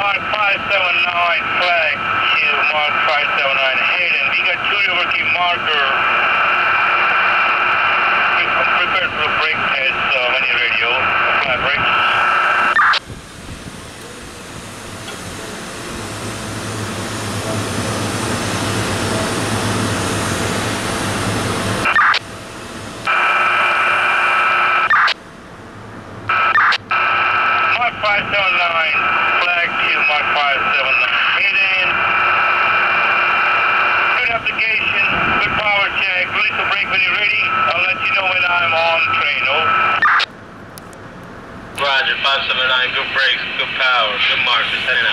MARC 579 flag to MARC 579 Hayden. We got 2 overkey marker. I'm prepared for a brake test when you're radio. Apply brakes. MARC 579 flag to MARC 579 Hayden. Good application, good power check. Release the brake when you're ready. I'll let you know when I'm on train. Over. Roger, 579, good brakes, good power, good mark,